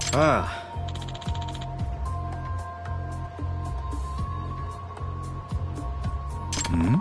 ああ。 ん？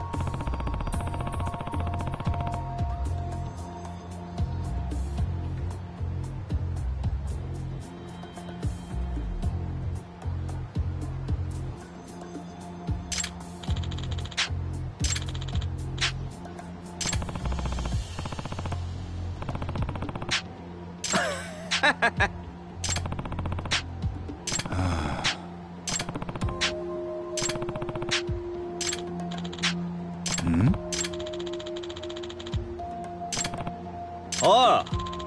おう。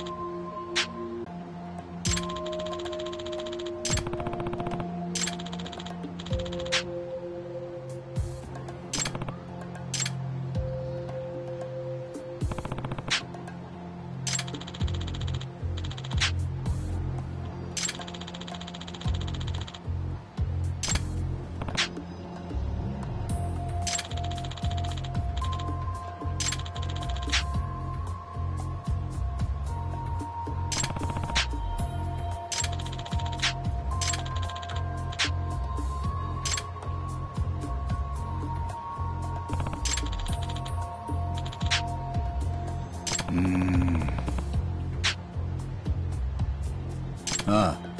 ああ。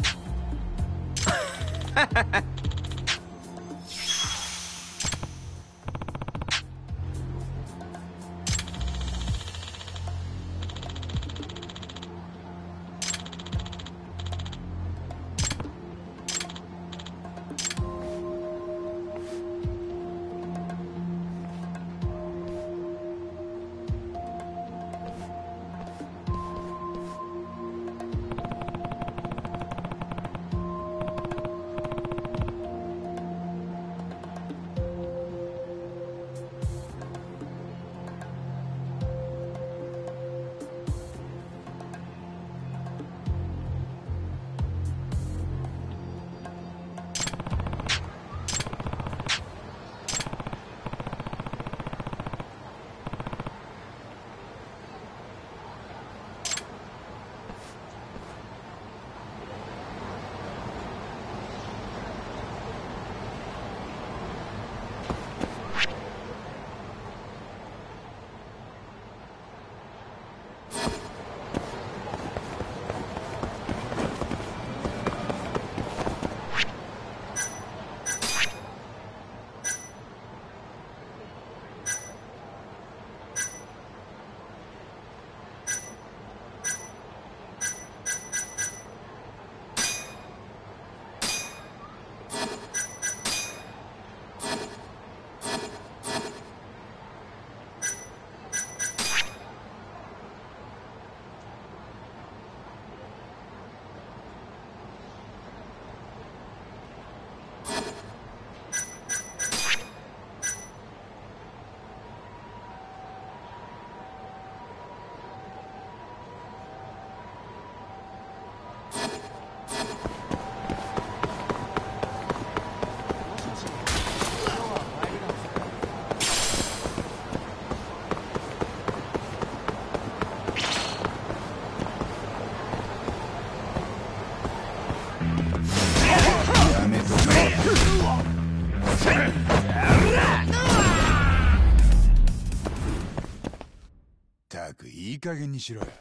ったくいい加減にしろよ。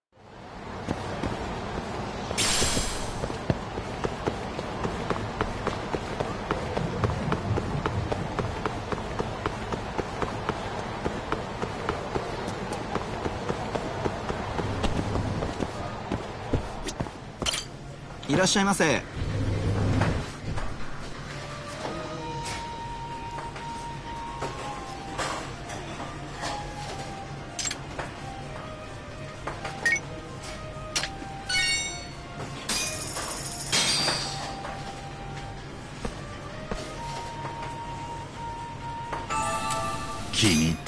いらっしゃいませ。 気に入った。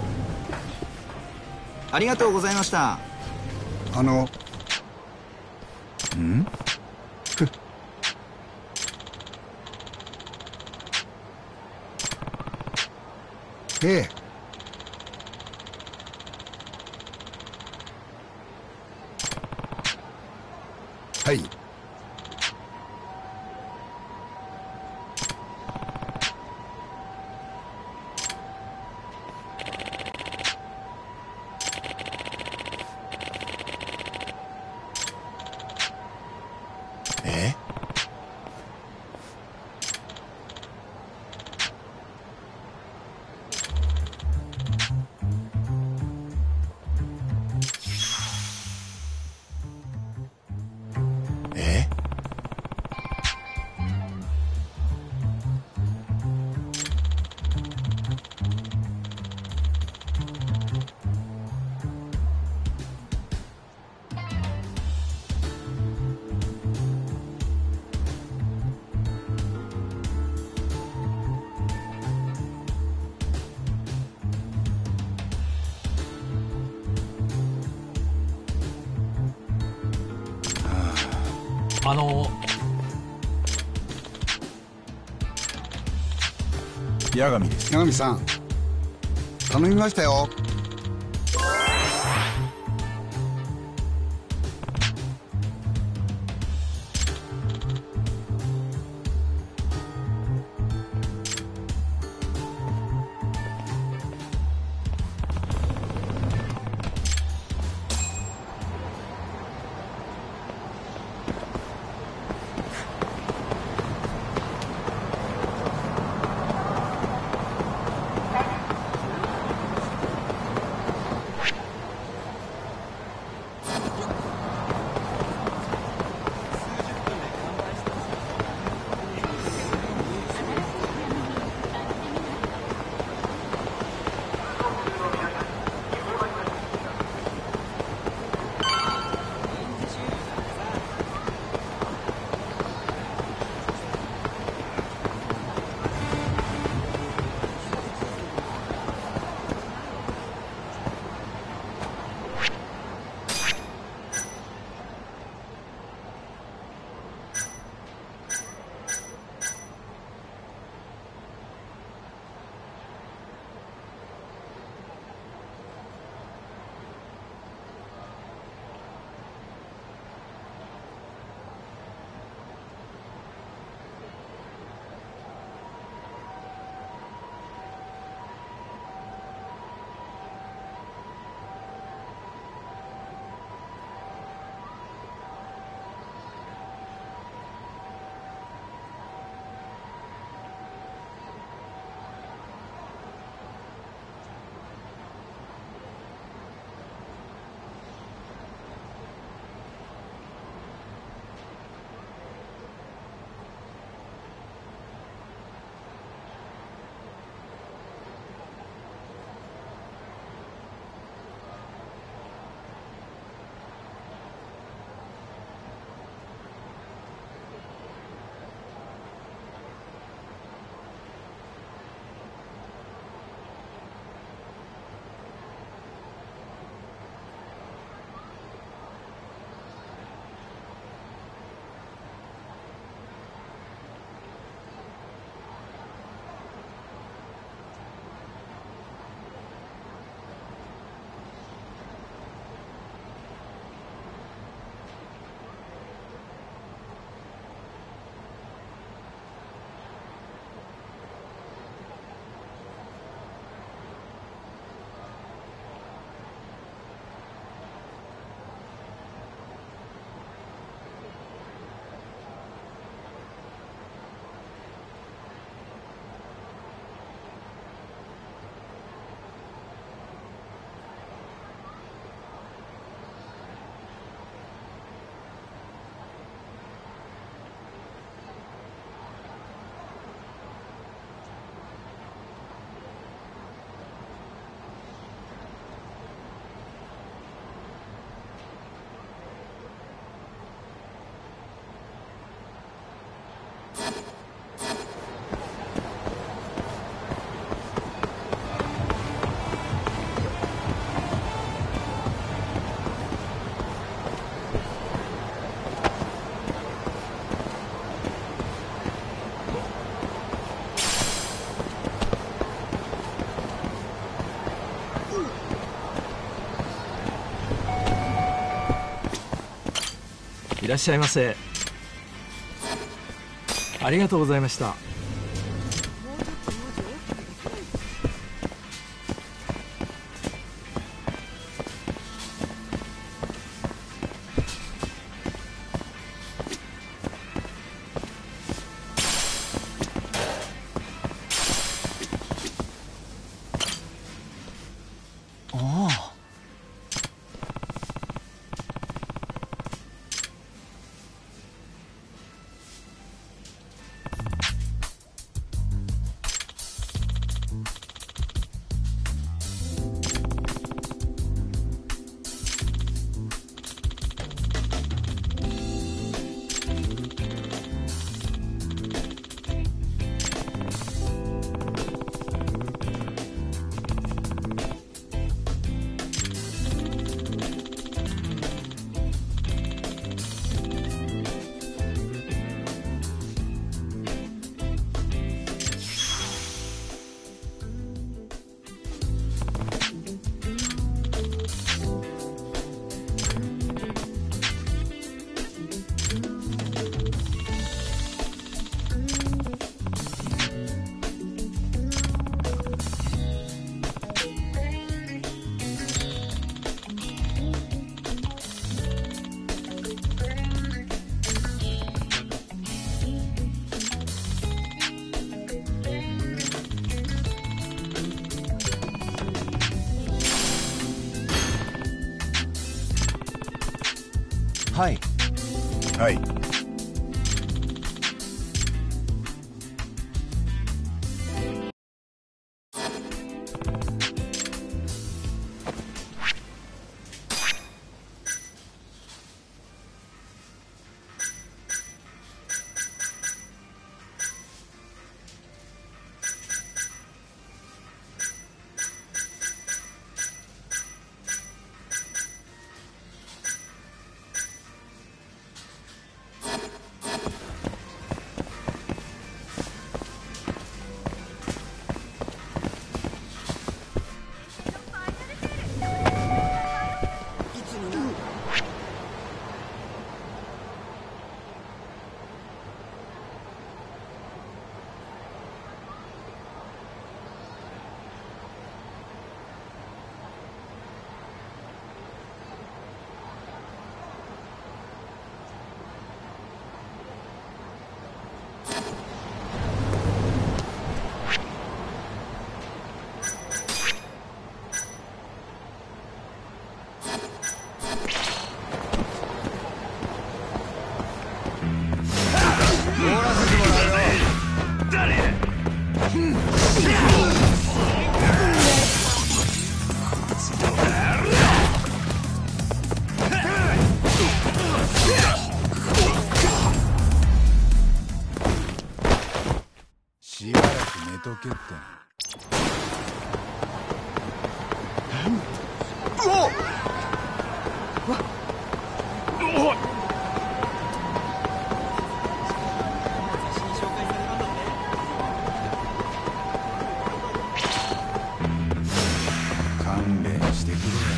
ありがとうございました。 ん？ええ。 はい。え？え？ あの八神です。 八神さん、頼みましたよ。 らっしゃいませ。ありがとうございました。 はい。はい。しばらく寝とけってな。勘弁してくれよ。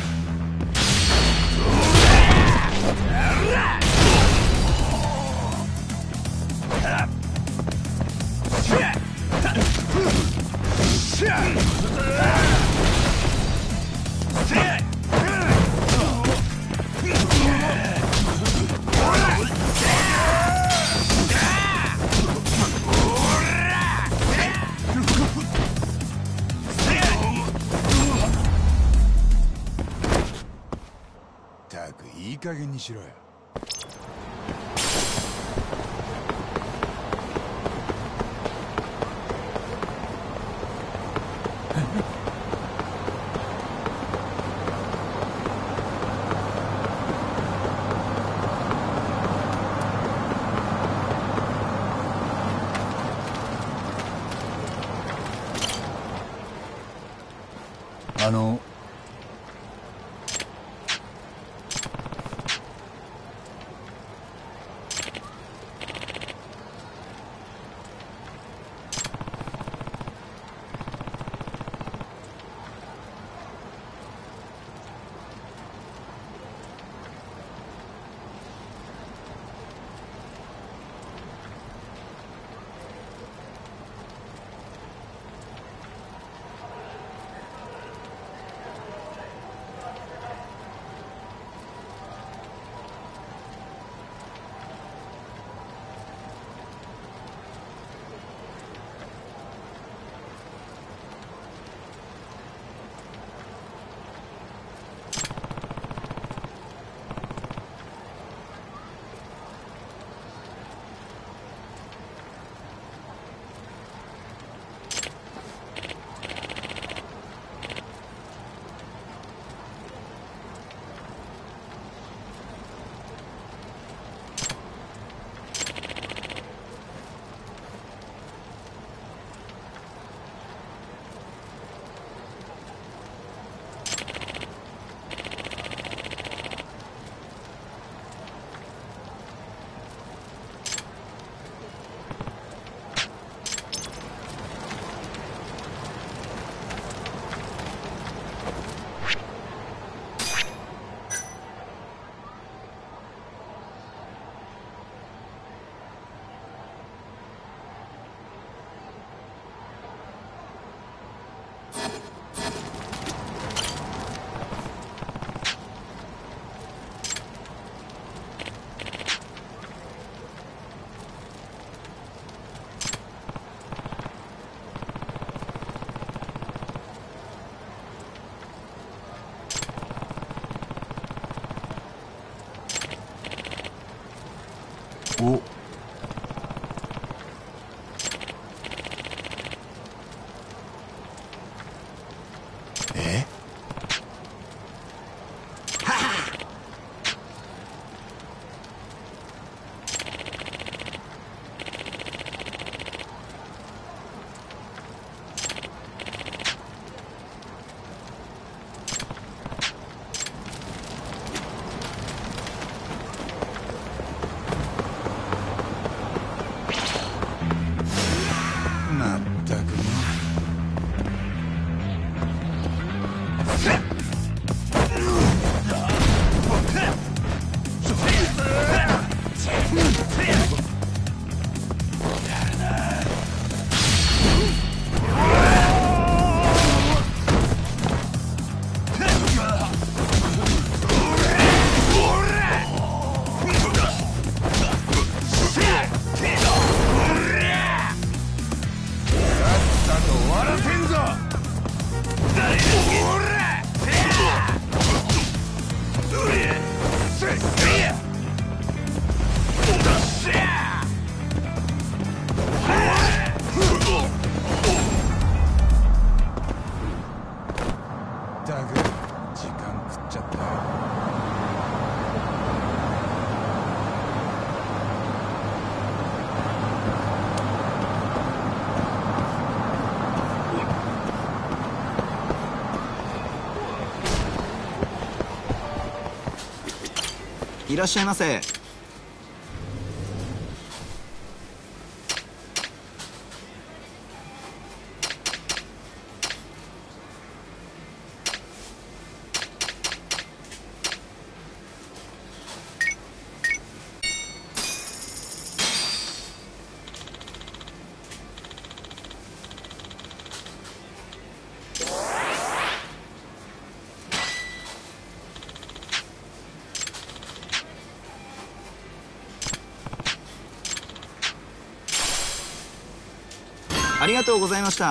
ったくいい加減にしろよ。 お、え、まったくもさっさと終わらせんぞ。ったく時間食っちゃったよ。 いらっしゃいませ。ありがとうございました。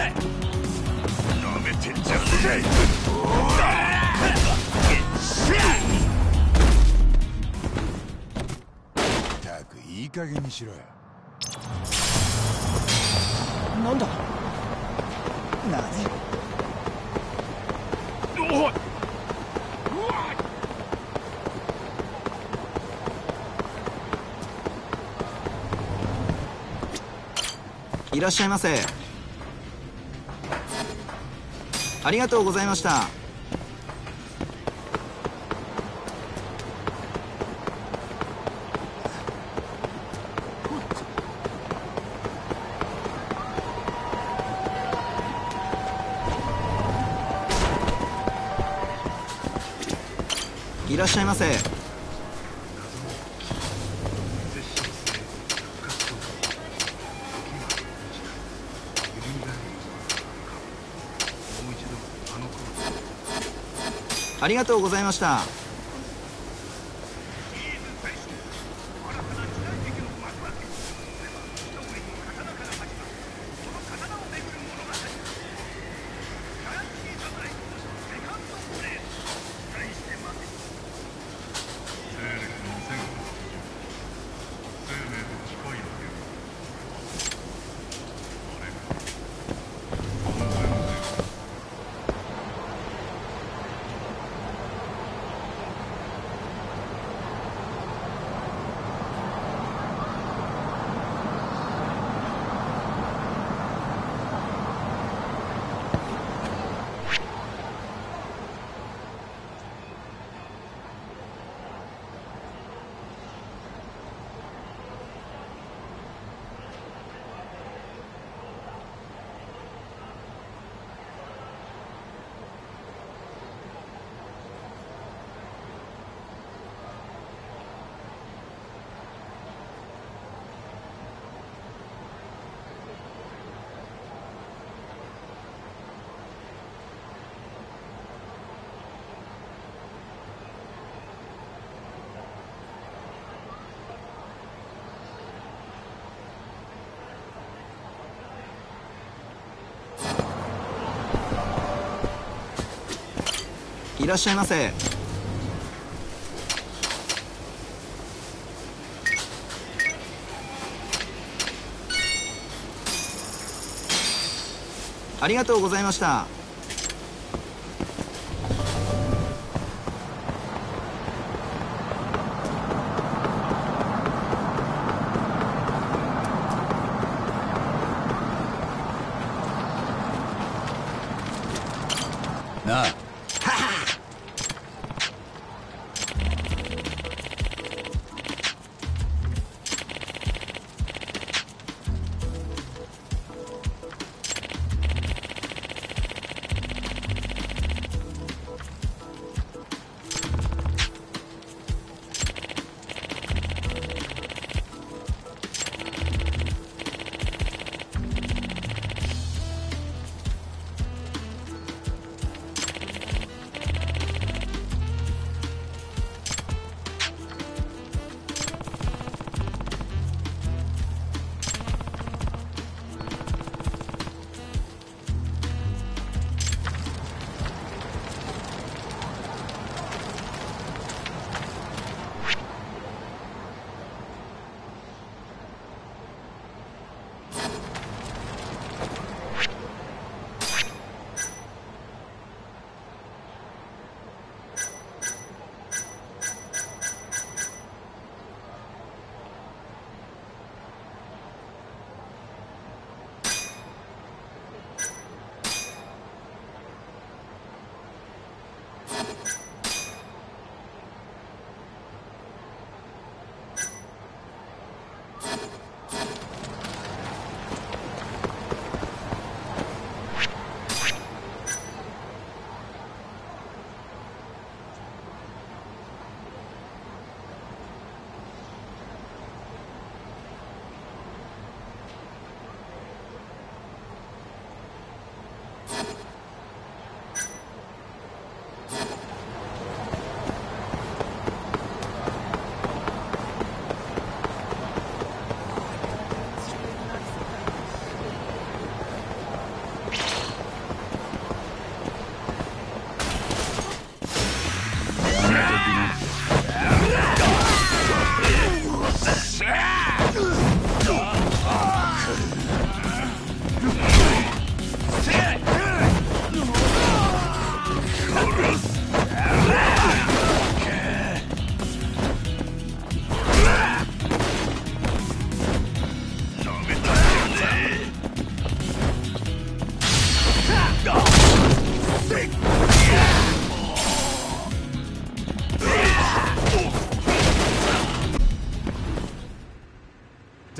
なめてんじゃねえ。ったくいい加減にしろよ。 なんだ。何。 おい。 いらっしゃいませ。ありがとうございました。いらっしゃいませ。ありがとうございました。いらっしゃいませ。ありがとうございました。 なあ。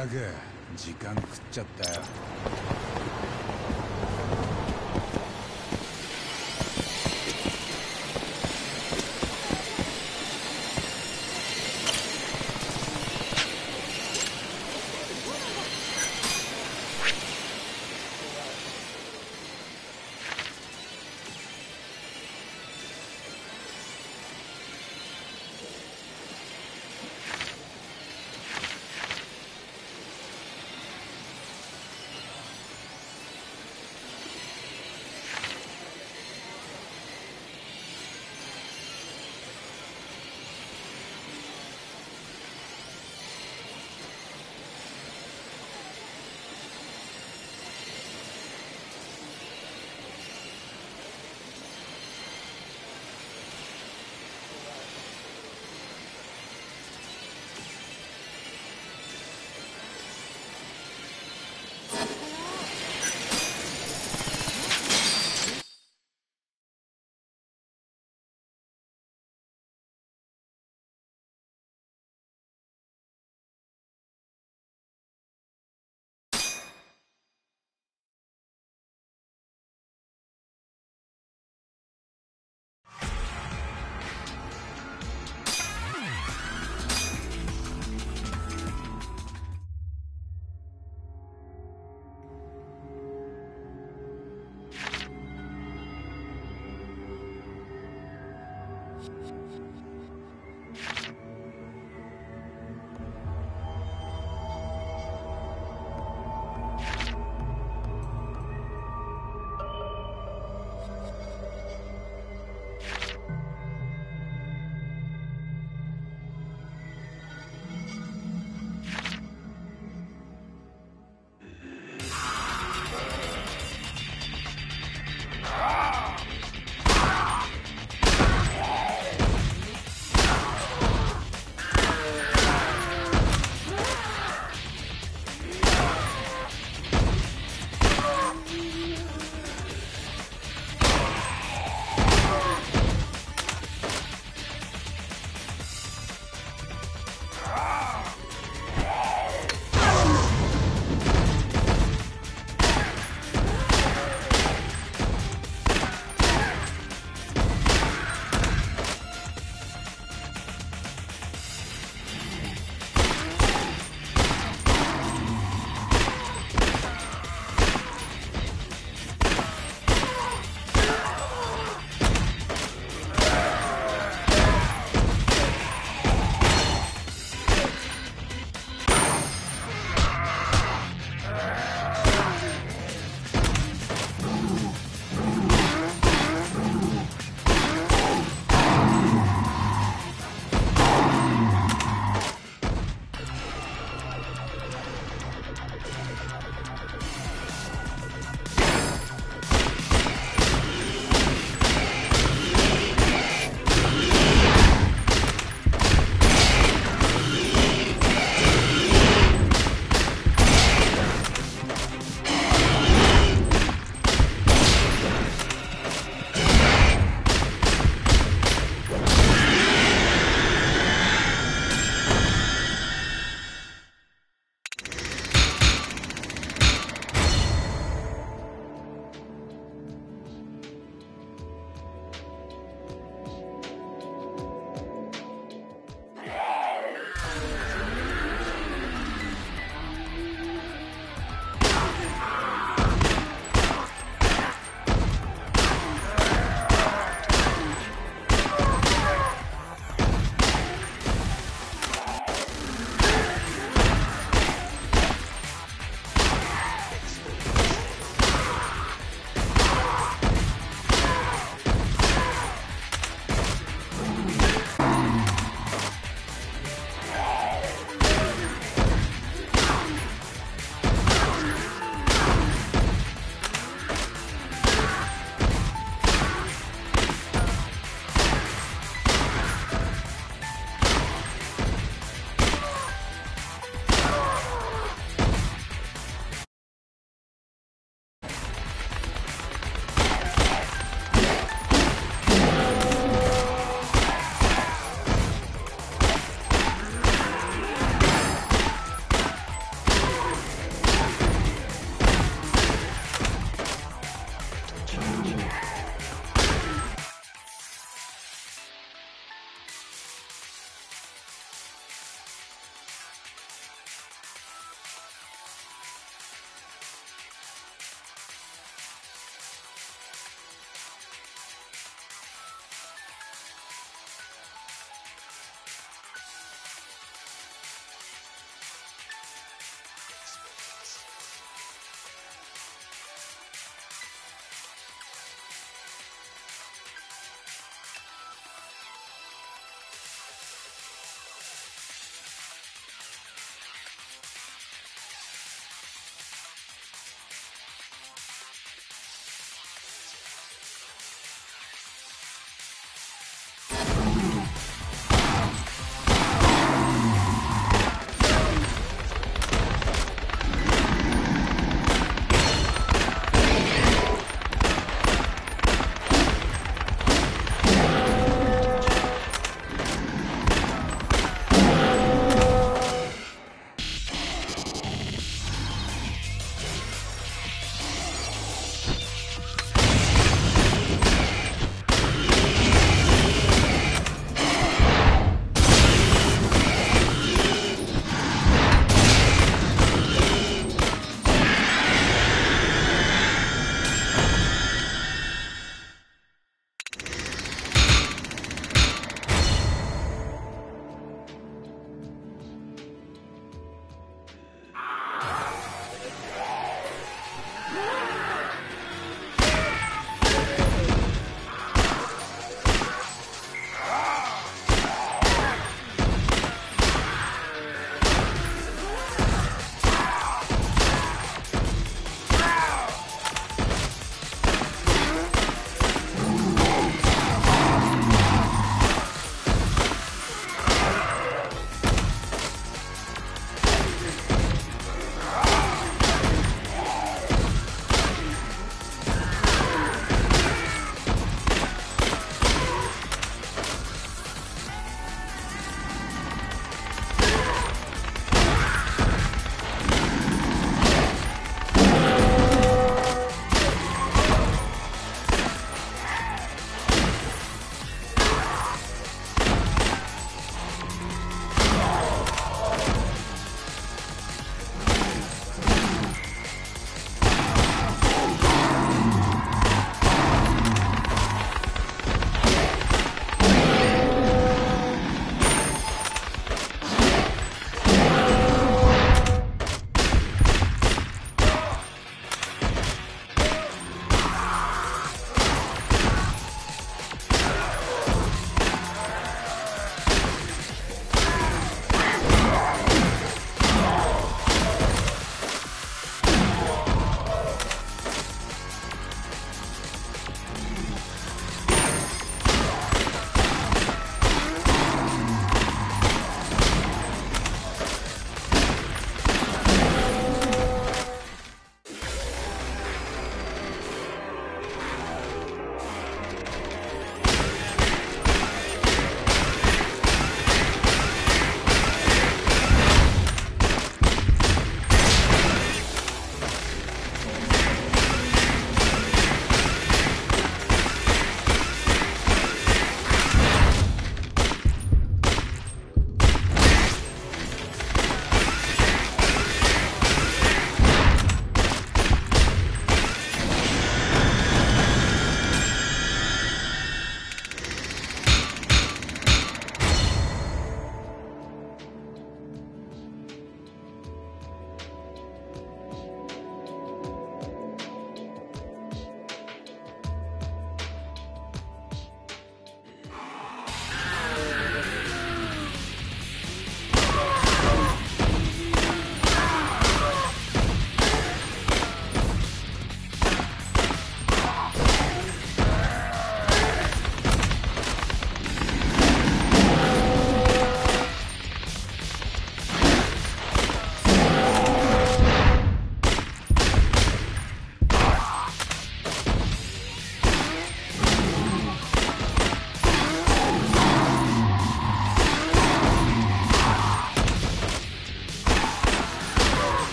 ったく時間食っちゃったよ。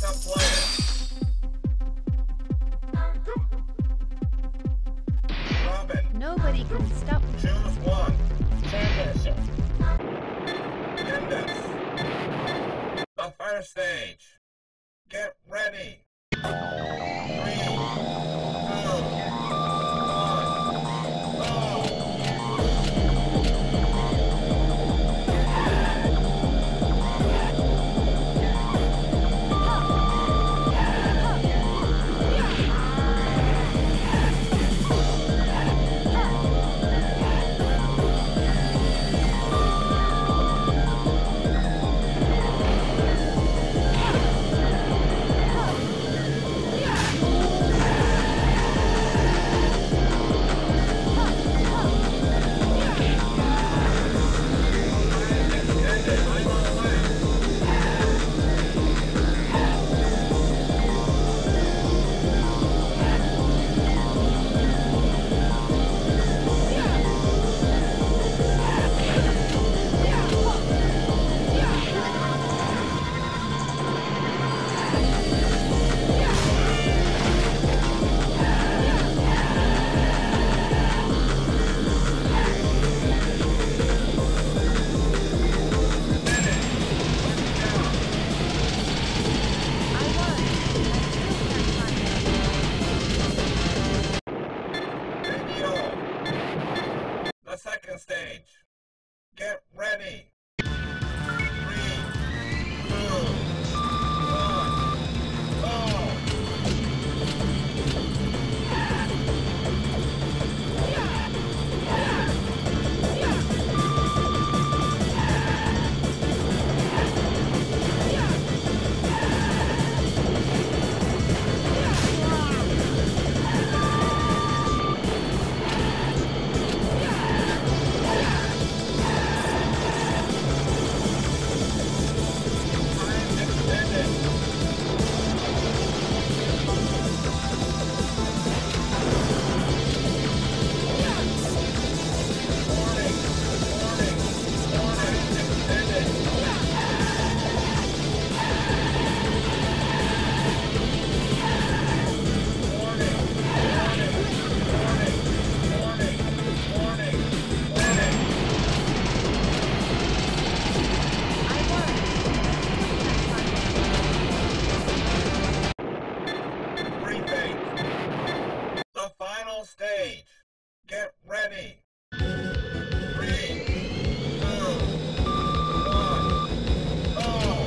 Nobody can stop. Choose one. Championship. Attendance. The first stage. Get ready. 3, 2, 1, go! The second stage. Get ready. 3, 2, 1, go! The final stage. Get ready. 3, 2, 1, go!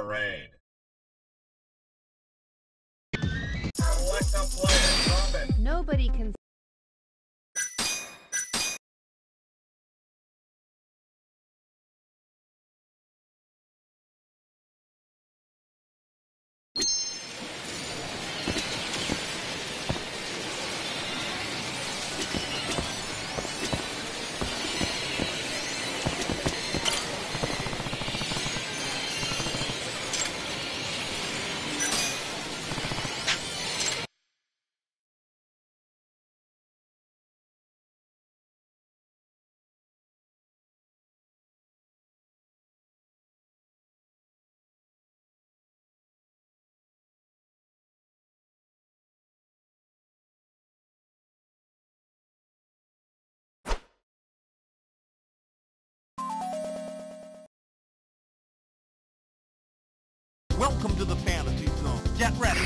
parade. Select a player. Robin. Nobody can. Welcome to the fantasy zone. Get ready.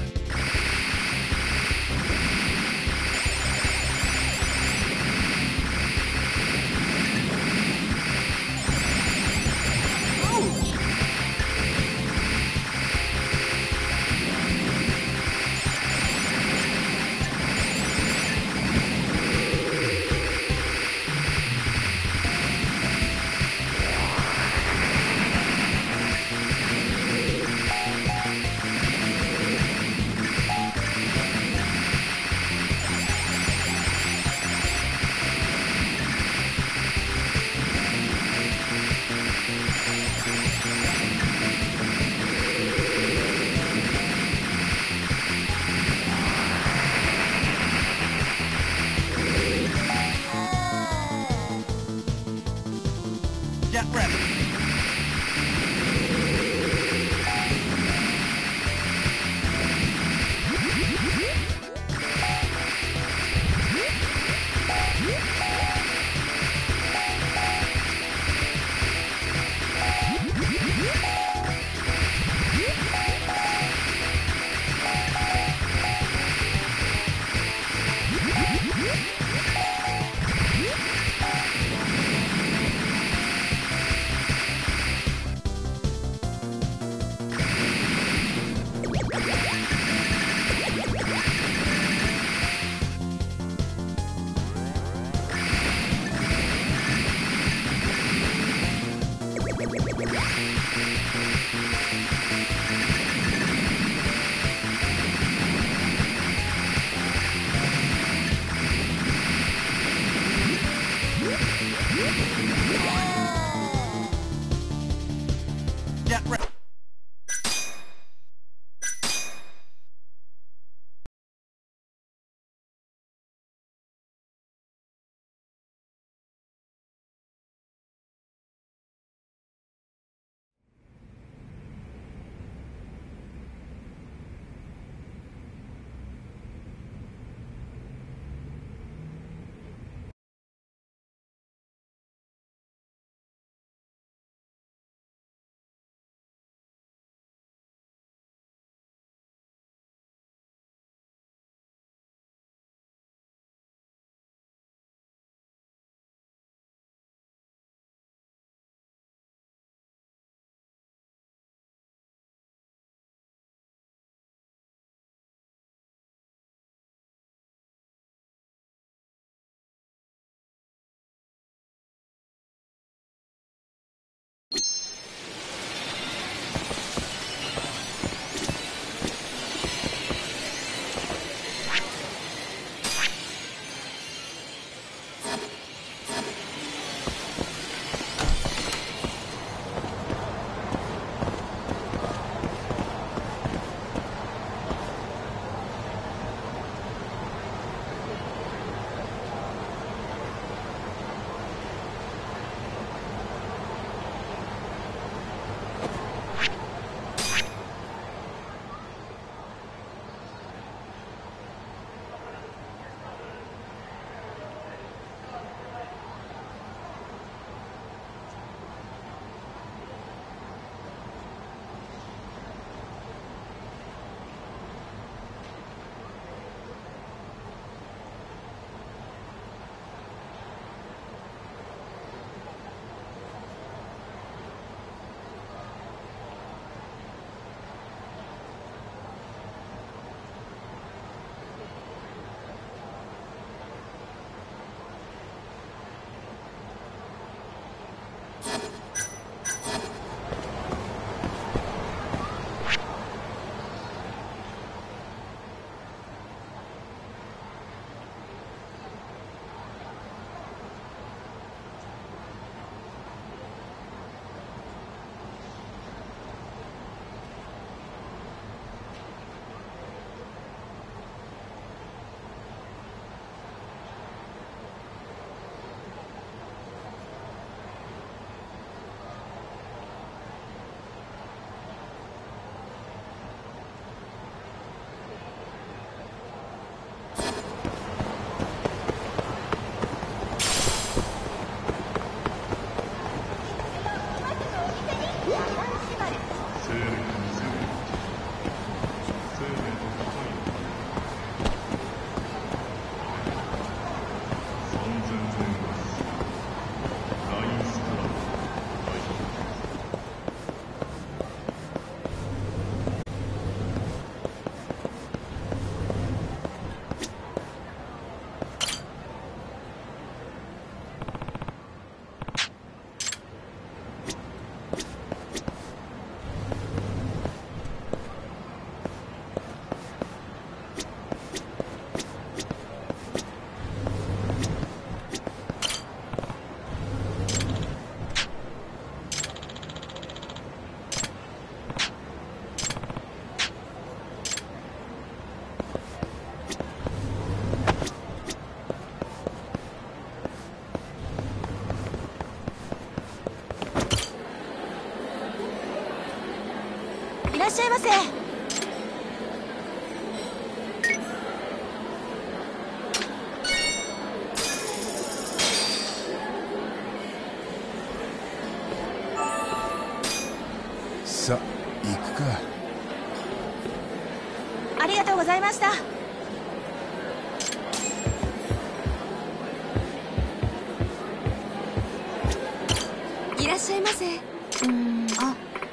Get ready. いらっしゃいませ。 さあ行くか。 ありがとうございました。いらっしゃいませ。あ、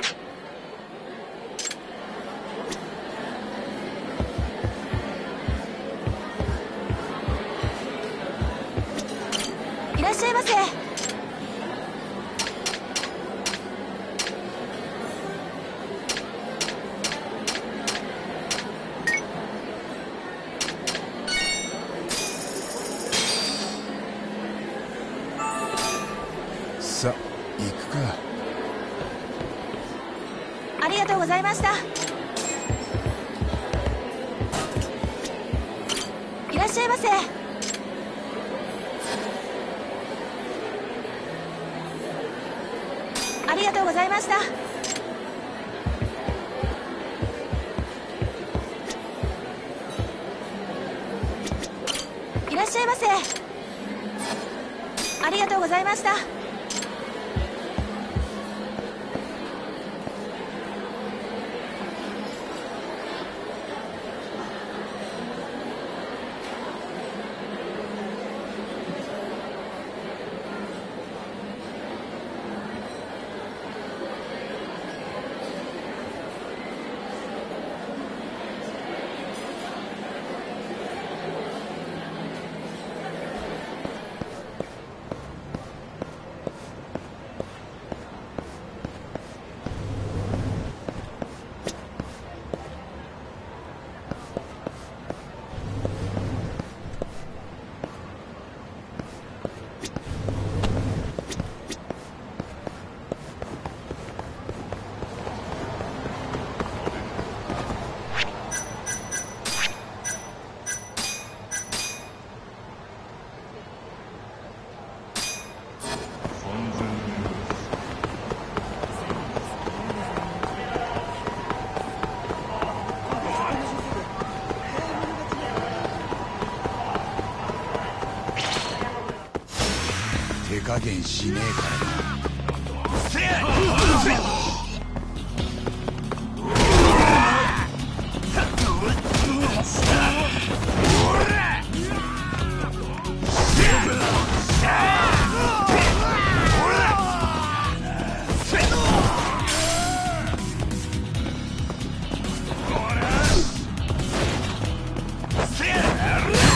いらっしゃいませ。 さあ行くか。 ありがとうございました。いらっしゃいませ。ありがとうございました。いらっしゃいませ。ありがとうございました。 手加減しねえからな。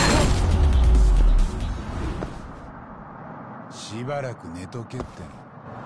しばらく寝とけっての。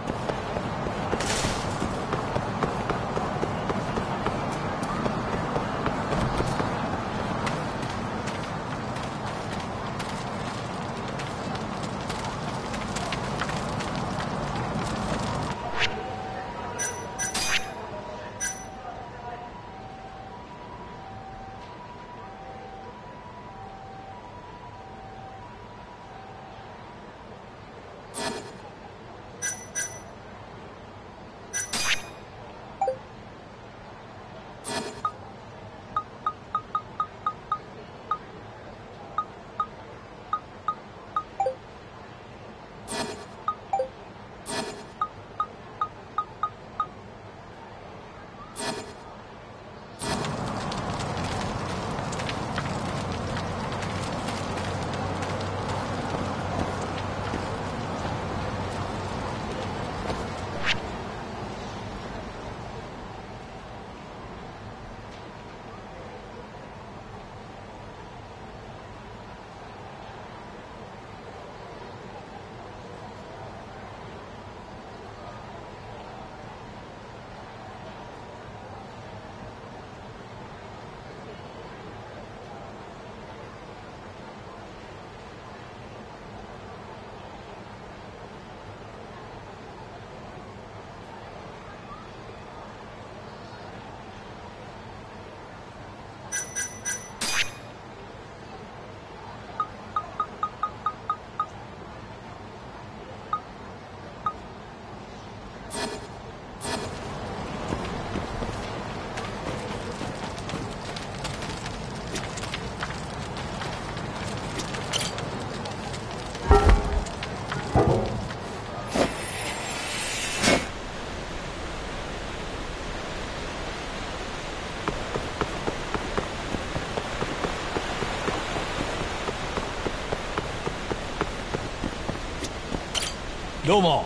どうも。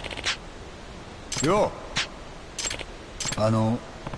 よう。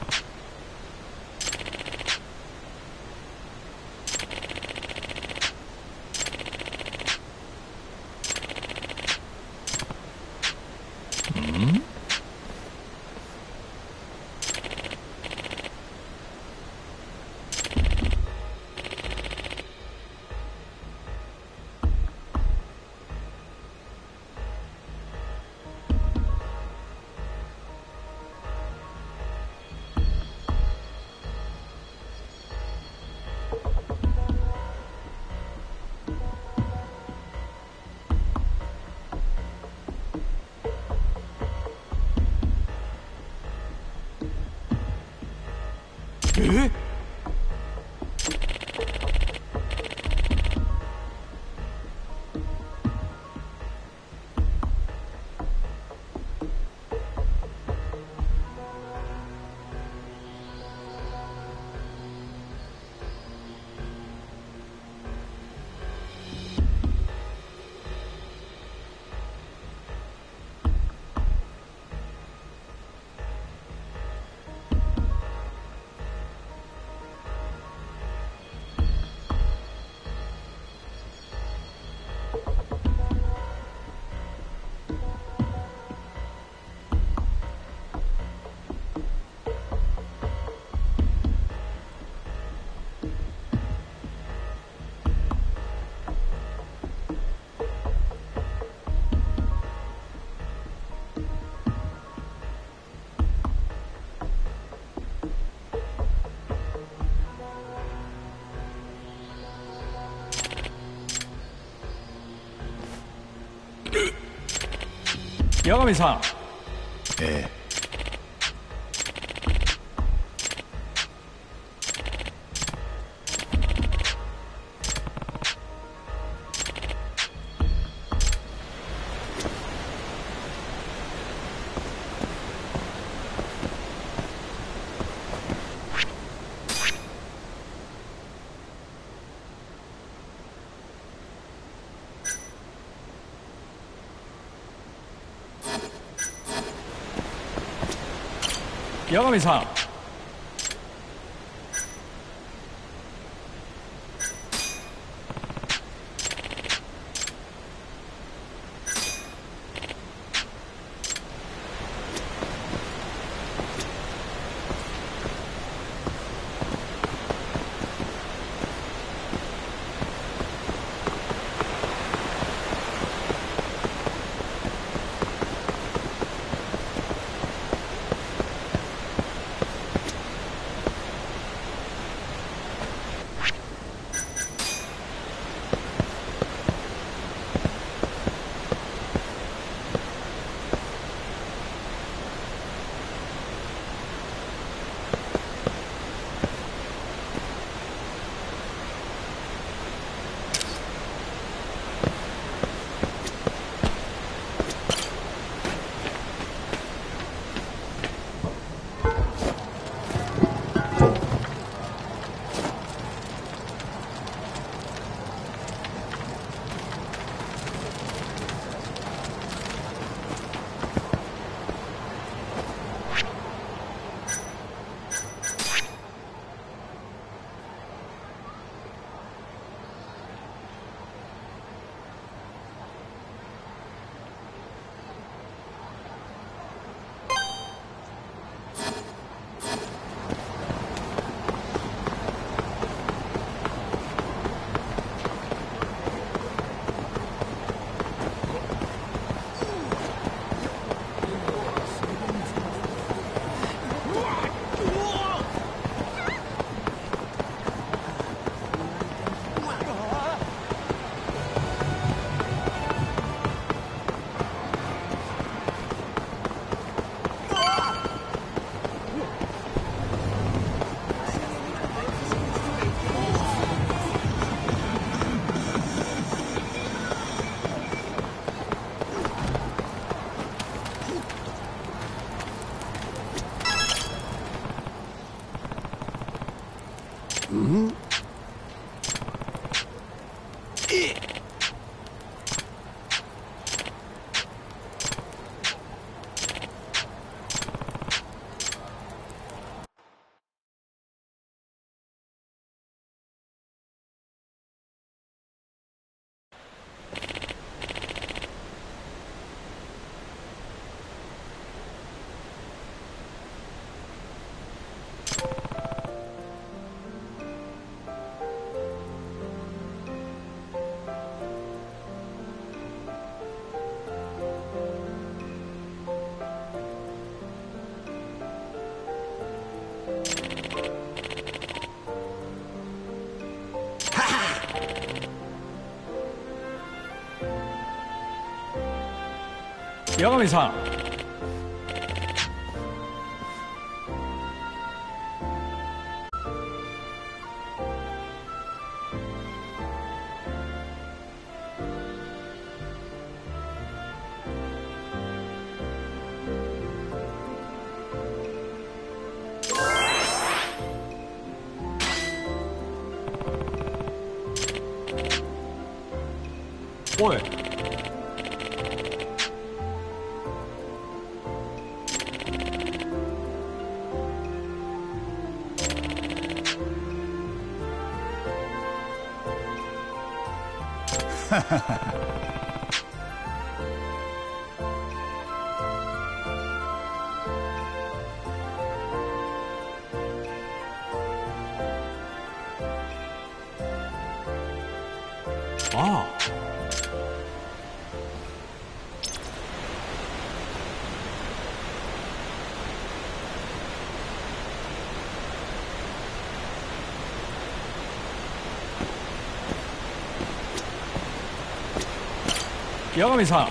八神さん。 ええ。 八神さん。 八神さん。おい。ああ。八神さん。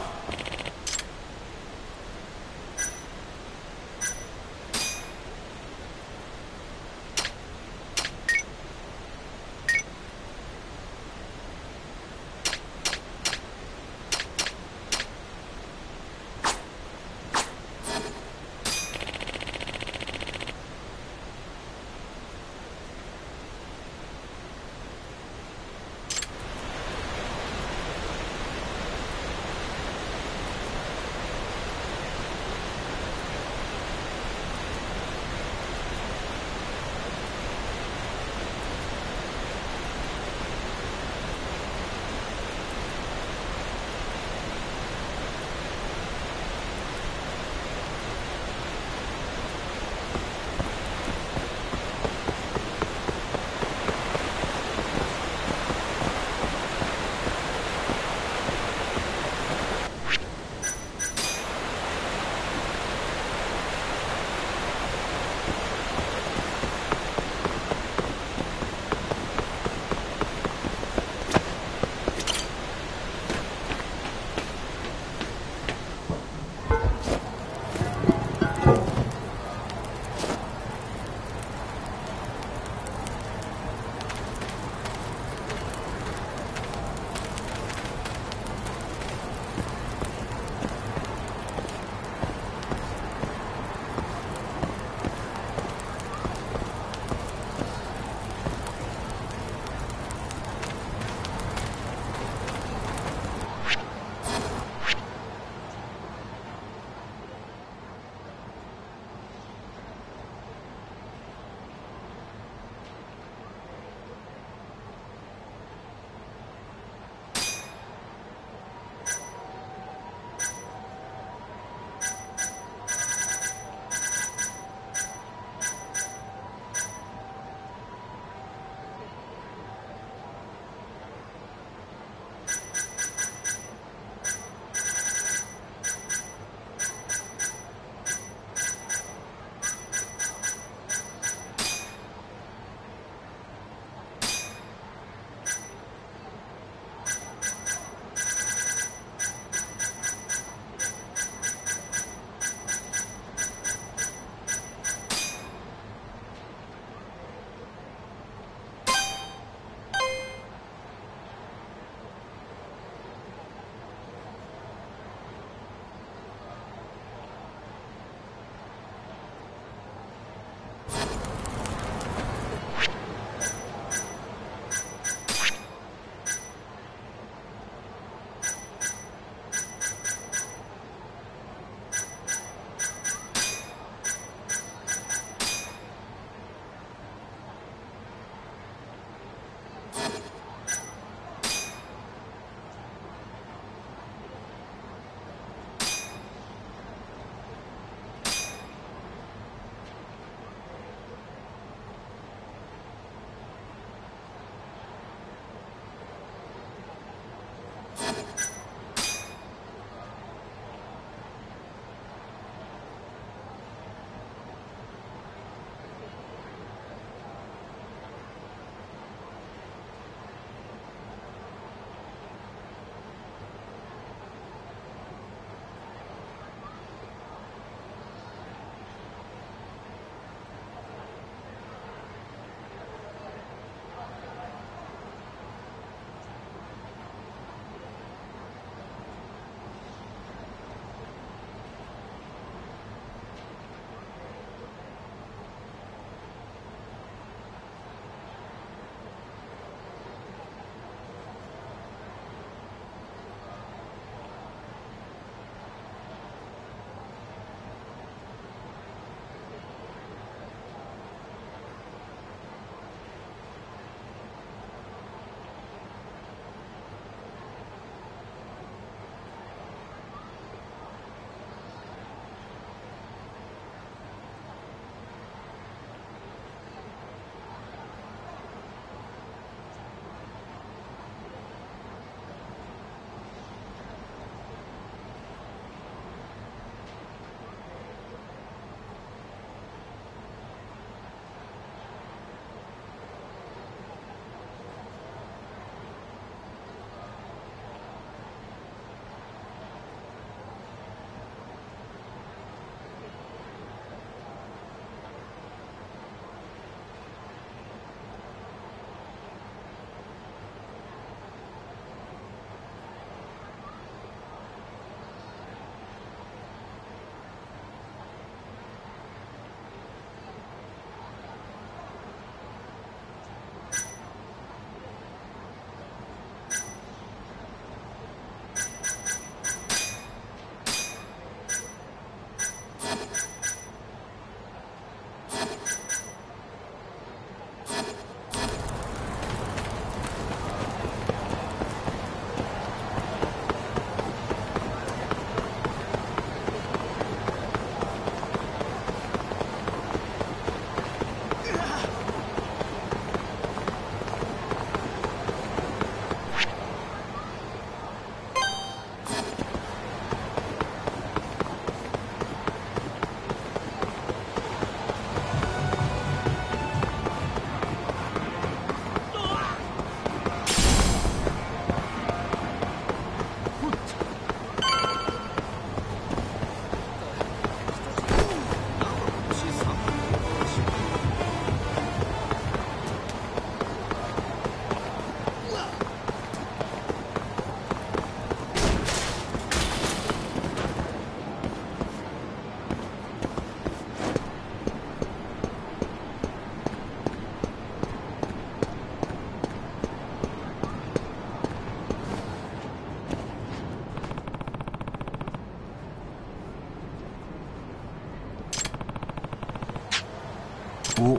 お。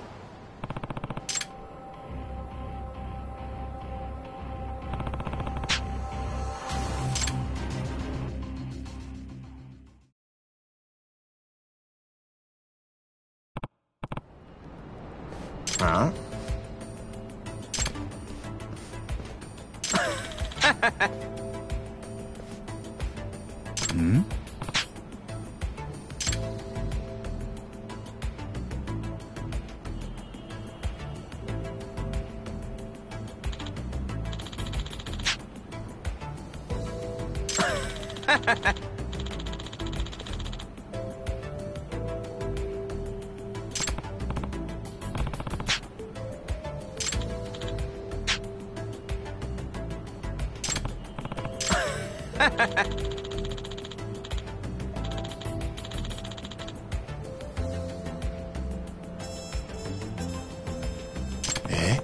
あんえ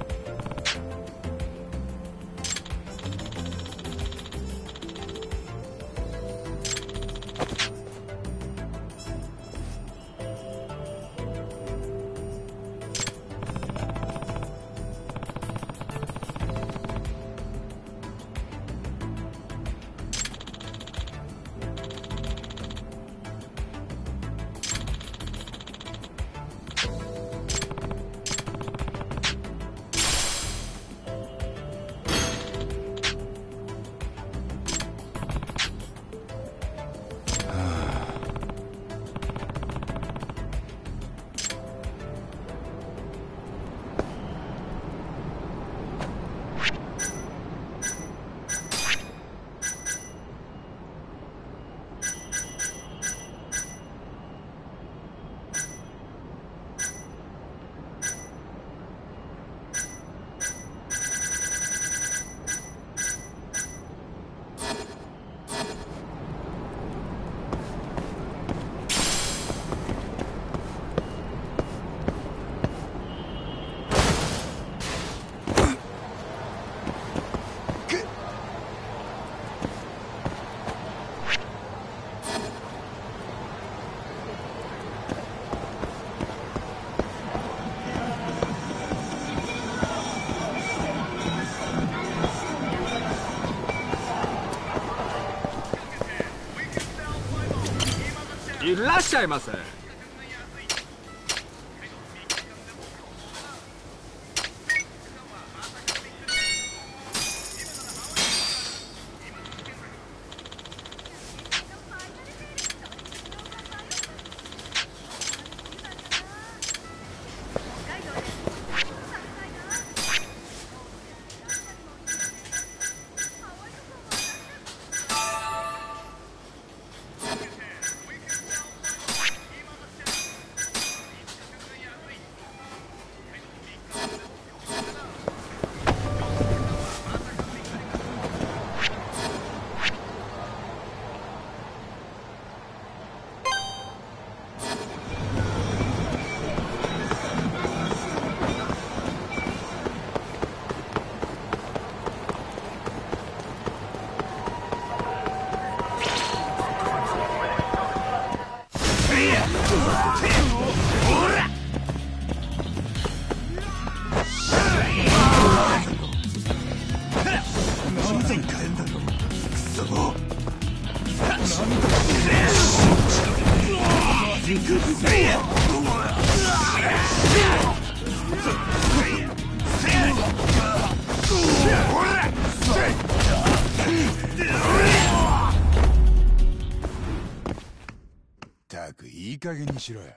いらっしゃいませ。 ったくいい加減にしろよ。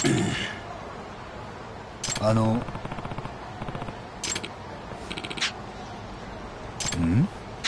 ん？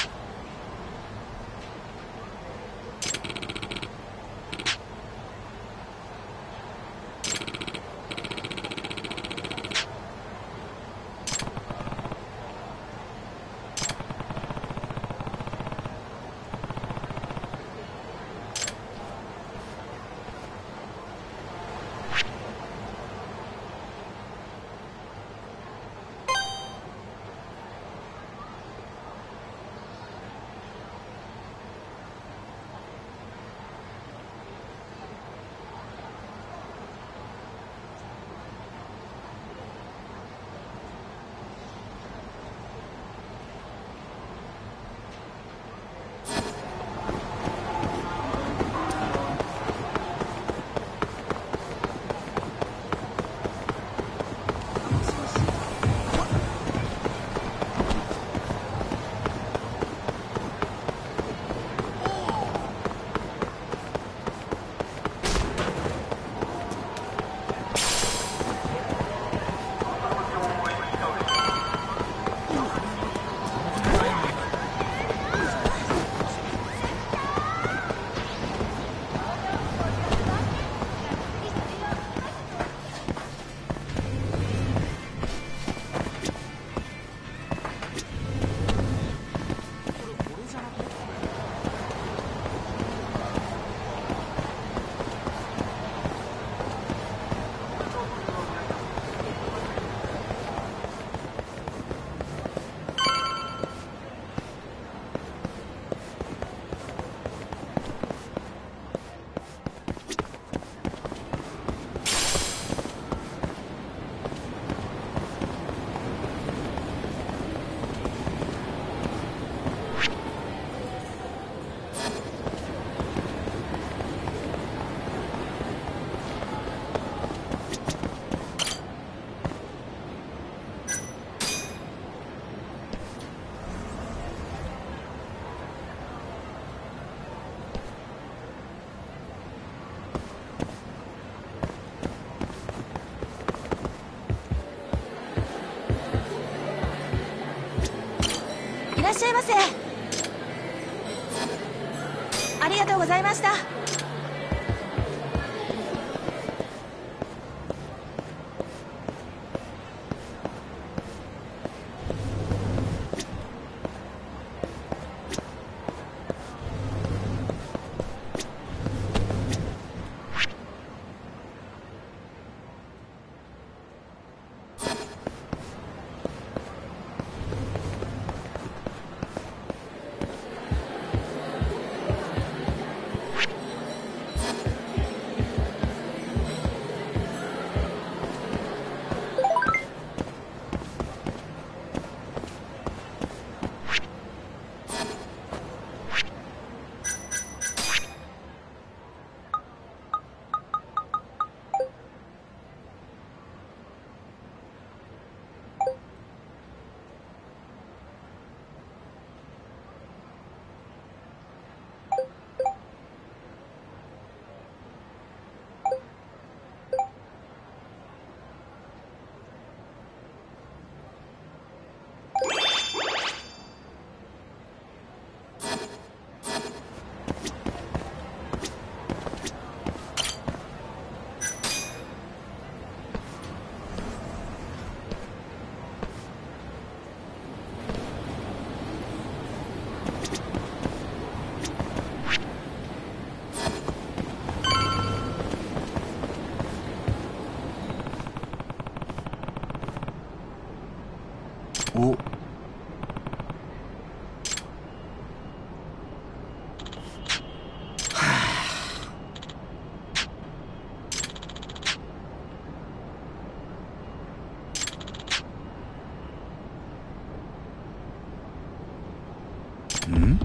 いらっしゃいませ。ありがとうございました。 お。ん？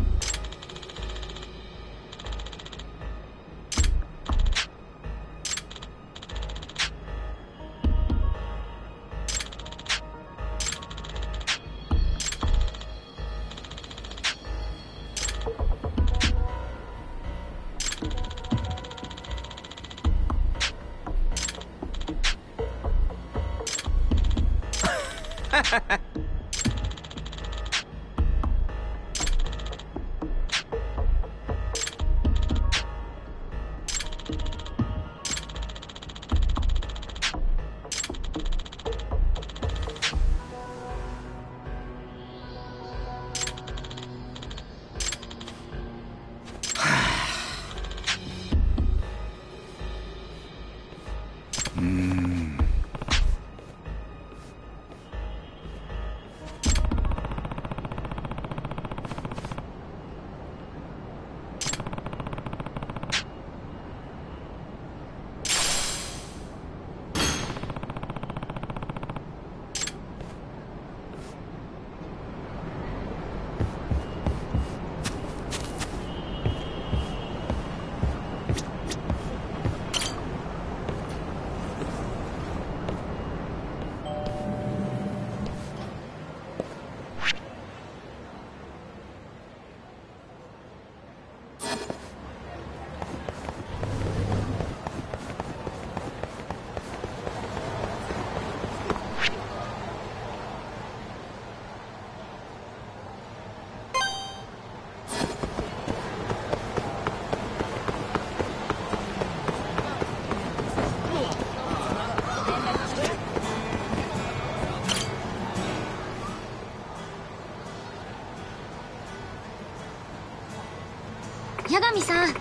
八神さん。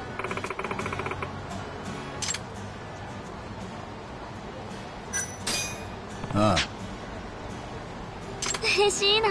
ああ。 嬉しいな。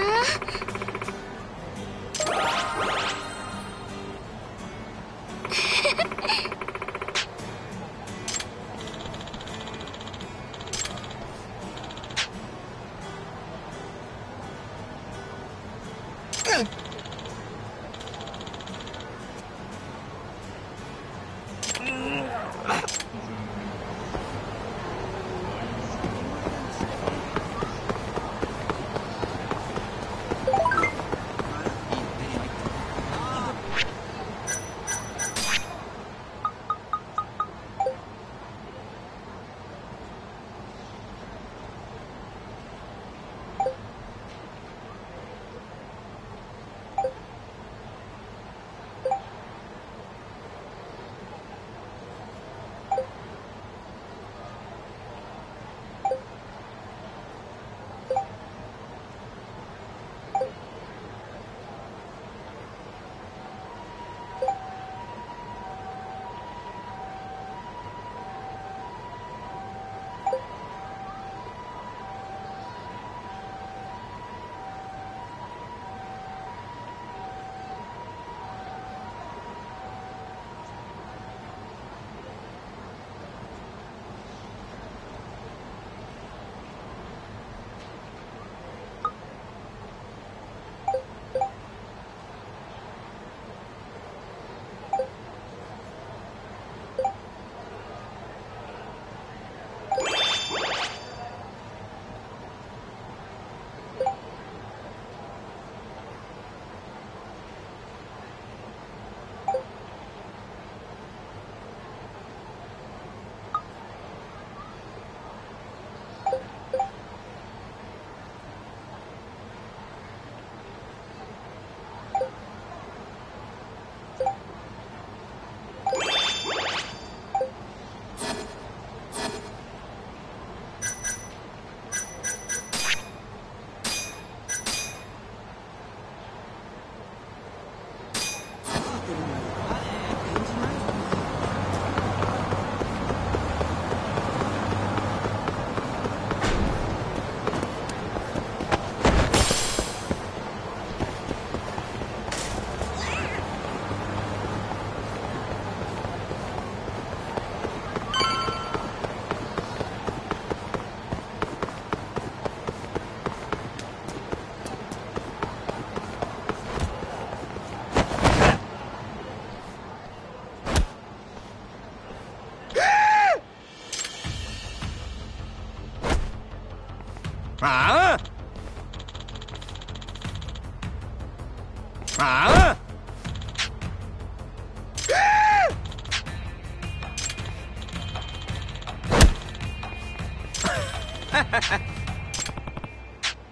ああああ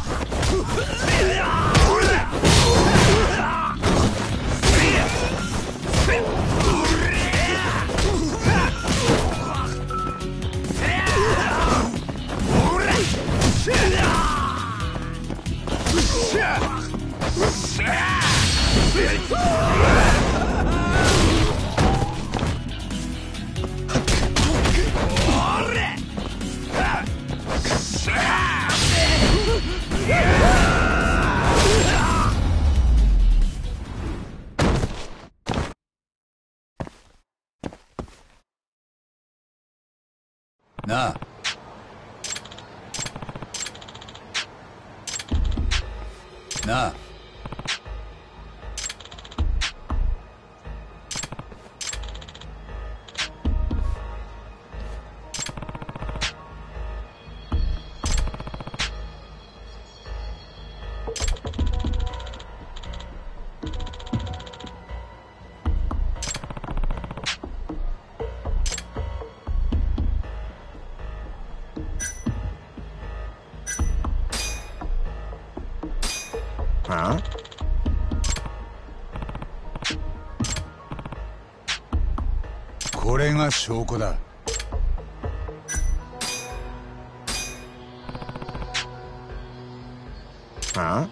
なあ。なあ。これが証拠だ。 あ？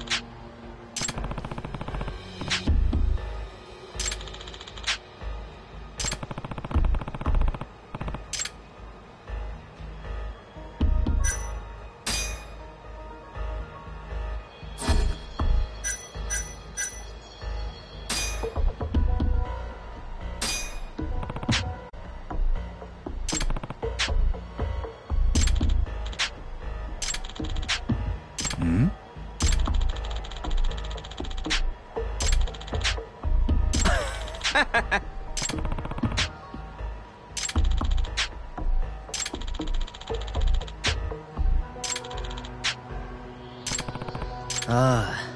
ん？ ああ。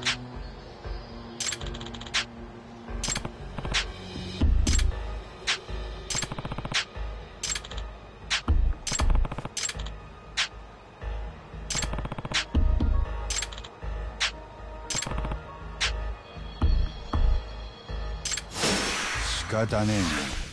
仕方ねえな。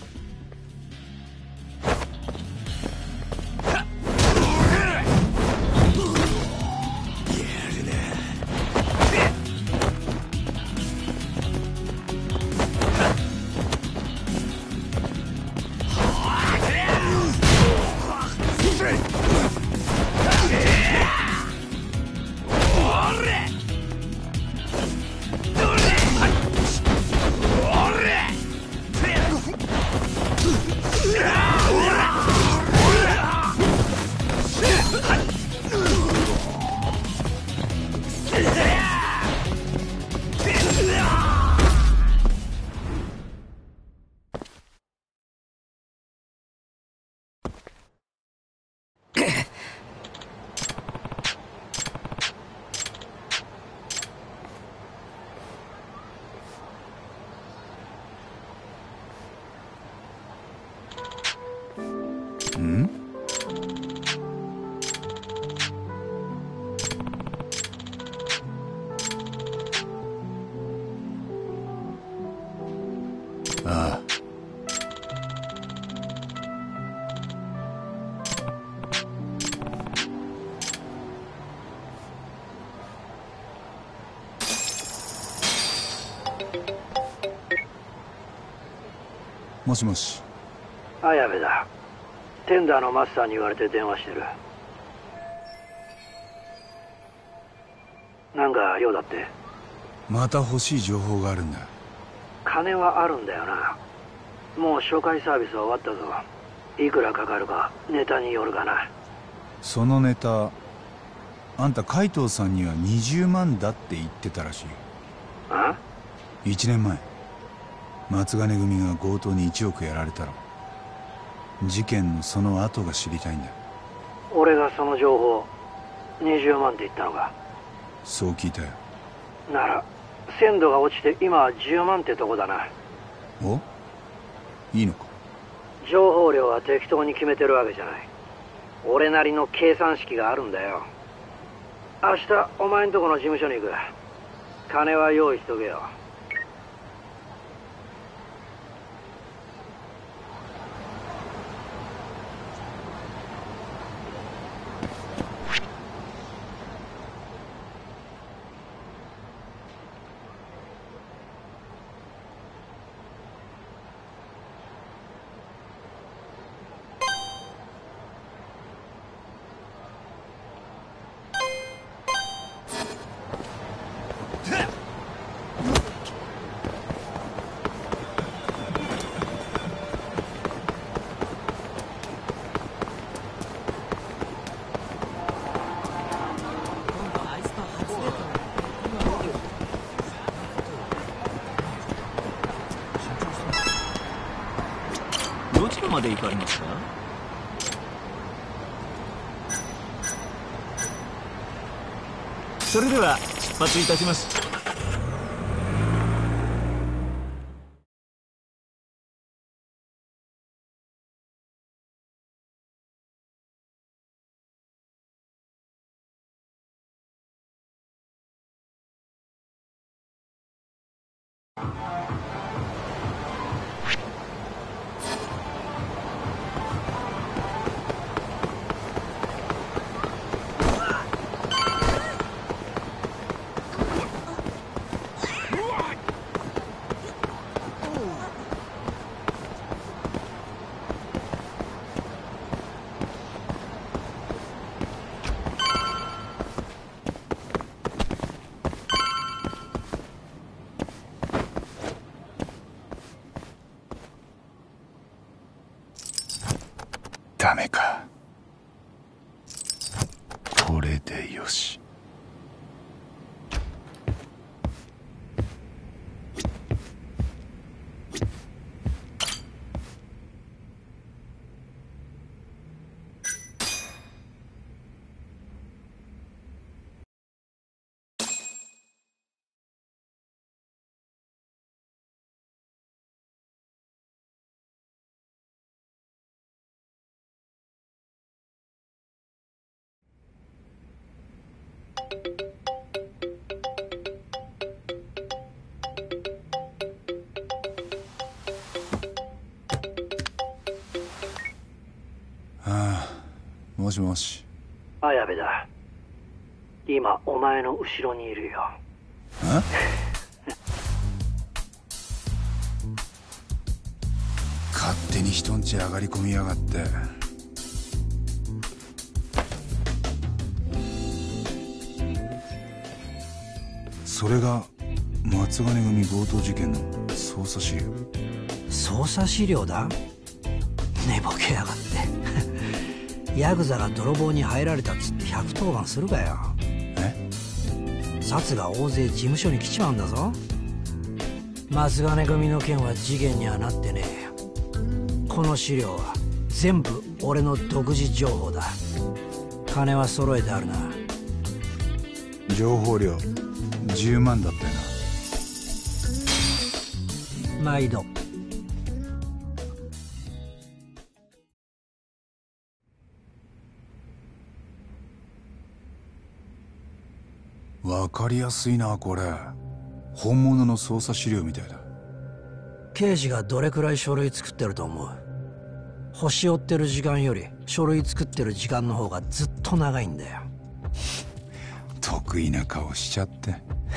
ん？ああ。もしもし。 綾部だ。テンダーのマスターに言われて電話してる。なんか用だって。 また欲しい情報があるんだ。 金はあるんだよな。もう紹介サービスは終わったぞ。いくらかかるかネタによるかな。 そのネタ、あんた海藤さんには20万だって言ってたらしい。 あ ？1年前松金組が強盗に1億やられたろ。事件のその後が知りたいんだ。 俺がその情報20万って言ったのか。 そう聞いたよ。 なら鮮度が落ちて今は10万ってとこだな。 お？いいのか？ 情報量は適当に決めてるわけじゃない。俺なりの計算式があるんだよ。 明日お前んとこの事務所に行く。金は用意しとけよ。 どちらまで行かれますか？それでは出発いたします。 ダメか。これでよし。もしもし。 綾部だ。今お前の後ろにいるよ。 勝手に人んち上がり込みやがって。それが松金組強盗事件の捜査資料。 捜査資料だ。寝ぼけやがって。ヤクザが泥棒に入られたっつって110番するかよ。札が大勢事務所に来ちまうんだぞ。松金組の件は事件にはなってねえ。この資料は全部俺の独自情報だ。金は揃えてあるな。 情報料10万だったよな。 毎度。 わかりやすいなこれ。本物の捜査資料みたいだ。 刑事がどれくらい書類作ってると思う？星追ってる時間より書類作ってる時間の方がずっと長いんだよ。 得意な顔しちゃって。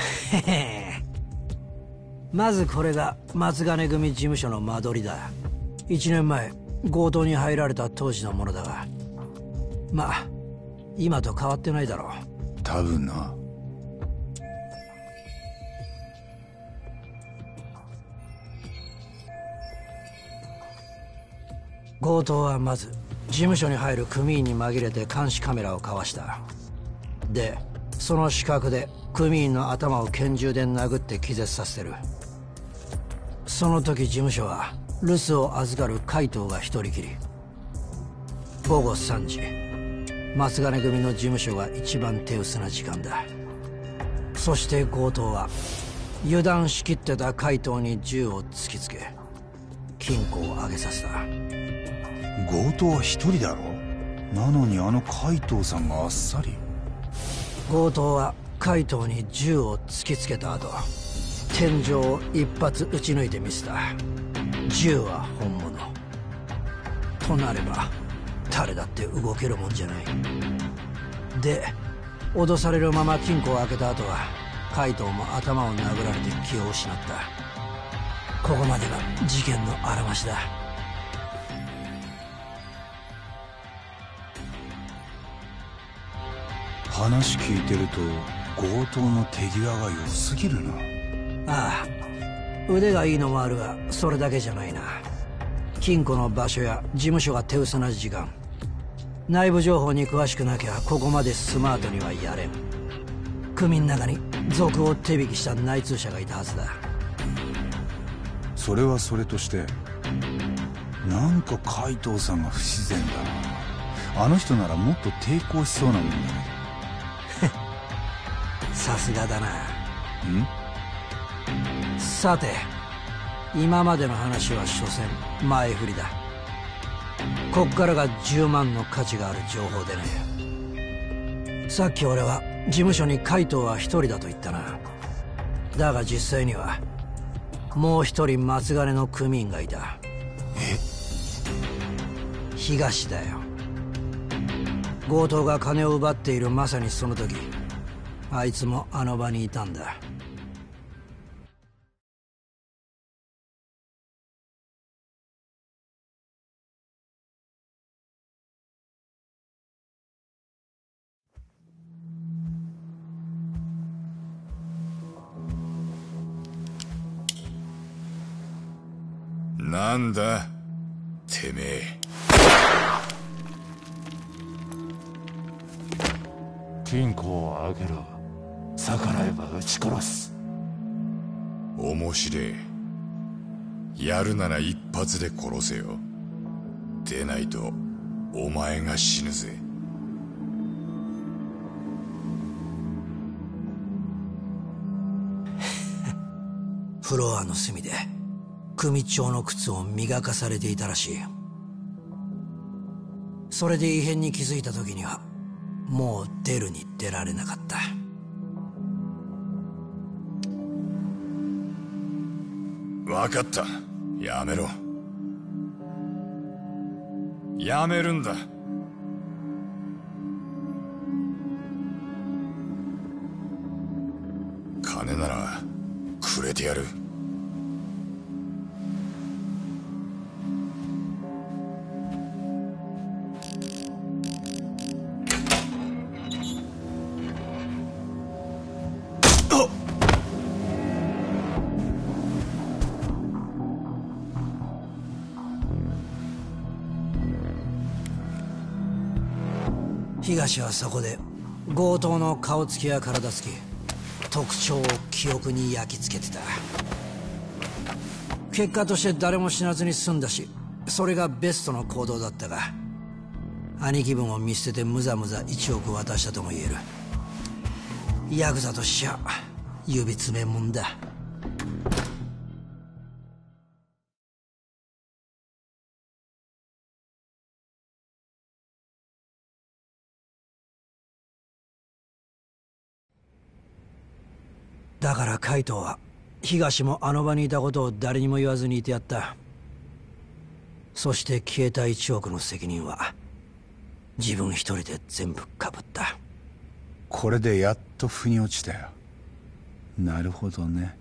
まずこれが松金組事務所の間取りだ。1年前強盗に入られた当時のものだが、まあ今と変わってないだろう。 多分な。 強盗はまず事務所に入る組員に紛れて監視カメラをかわした。でその死角で組員の頭を拳銃で殴って気絶させてる。その時事務所は留守を預かる海藤が一人きり。午後3時、松金組の事務所が一番手薄な時間だ。そして強盗は油断しきってた海藤に銃を突きつけ金庫を上げさせた。 強盗は一人だろ。なのにあの海藤さんがあっさり。 強盗は怪盗に銃を突きつけた後、天井を一発撃ち抜いてみせた。銃は本物となれば誰だって動けるもんじゃない。で、脅されるまま金庫を開けた後は怪盗も頭を殴られて気を失った。ここまでが事件のあらましだ。 話聞いてると強盗の手際が良すぎるな。 ああ、腕がいいのもあるがそれだけじゃないな。金庫の場所や事務所が手薄な時間、内部情報に詳しくなきゃここまでスマートにはやれん。組の中に賊を手引きした内通者がいたはずだ。 それはそれとしてなんか怪盗さんが不自然だな。あの人ならもっと抵抗しそうなもんだけど。 さすがだな。さて、今までの話は所詮前振りだ。こっからが10万の価値がある情報でね。さっき俺は事務所に怪盗は一人だと言ったな。だが実際にはもう一人松金の組員がいた。東だよ。強盗が金を奪っているまさにその時、あいつもあの場にいたんだ。 なんだてめえ。 金庫を開けろ。逆らえば撃ち殺す。 面白え。やるなら一発で殺せよ。でないとお前が死ぬぜ。 フロアの隅で組長の靴を磨かされていたらしい。それで異変に気づいた時にはもう出るに出られなかった。 分かった。やめろ。やめるんだ。金ならくれてやる。 東はそこで強盗の顔つきや体つき、特徴を記憶に焼き付けてた。結果として誰も死なずに済んだし、それがベストの行動だったが、兄貴分を見捨ててむざむざ1億渡したとも言える。ヤクザとしちゃ指詰めもんだ。だから怪盗は東もあの場にいたことを誰にも言わずにいてやった。そして消えた1億の責任は自分一人で全部かぶった。 これでやっと腑に落ちたよ。なるほどね。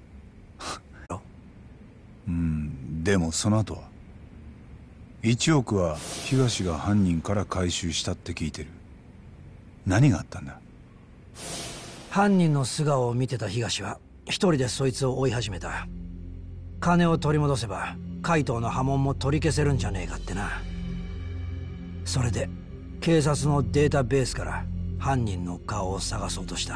でもその後は1億は東が犯人から回収したって聞いてる。何があったんだ？ 犯人の素顔を見てた東は一人でそいつを追い始めた。金を取り戻せば怪盗の波紋も取り消せるんじゃねえかってな。それで警察のデータベースから犯人の顔を探そうとした。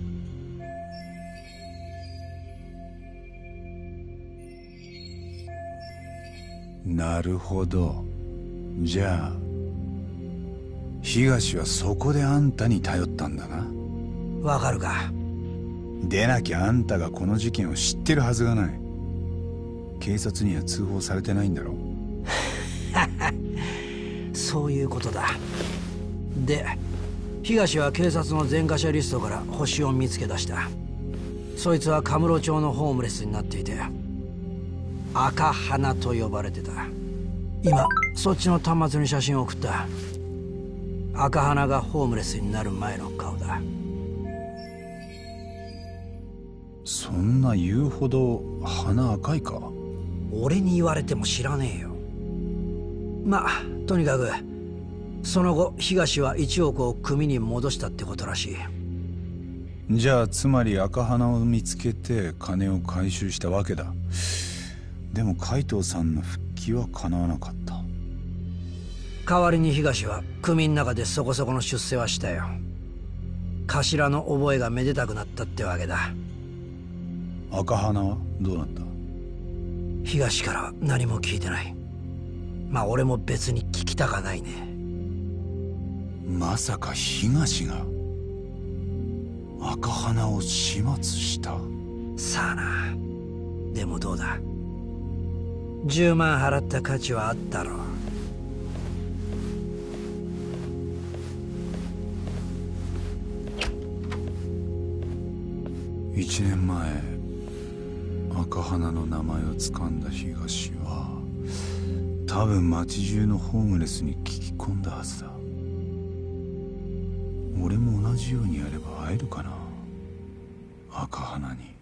なるほど。じゃあ東はそこであんたに頼ったんだな。 わかるか？ でなきゃあんたがこの事件を知ってるはずがない。警察には通報されてないんだろ？ そういうことだ。で東は警察の前科者リストから星を見つけ出した。そいつはカムロ町のホームレスになっていて、赤花と呼ばれてた。今そっちの端末に写真を送った。赤花がホームレスになる前の顔だ。 そんな言うほど鼻赤いか？ 俺に言われても知らねえよ。まあとにかくその後東は1億を組に戻したってことらしい。 じゃあつまり赤花を見つけて金を回収したわけだ。でも海藤さんの復帰は叶わなかった。 代わりに東は組の中でそこそこの出世はしたよ。頭の覚えがめでたくなったってわけだ。 赤花はどうなった？ 東からは何も聞いてない。まあ俺も別に聞きたかないね。 まさか東が赤花を始末した？ さあな。でもどうだ、10万払った価値はあったろう。 1年前赤花の名前を掴んだ東は多分町中のホームレスに聞き込んだはずだ。俺も同じようにやれば会えるかな、赤花に。